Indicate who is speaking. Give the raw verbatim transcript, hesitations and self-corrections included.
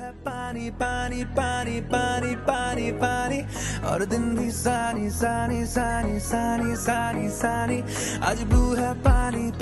Speaker 1: है पानी पानी पानी पानी पानी पानी, और दिन भी सानी सानी सानी सानी सानी सानी। आज ब्लू है पानी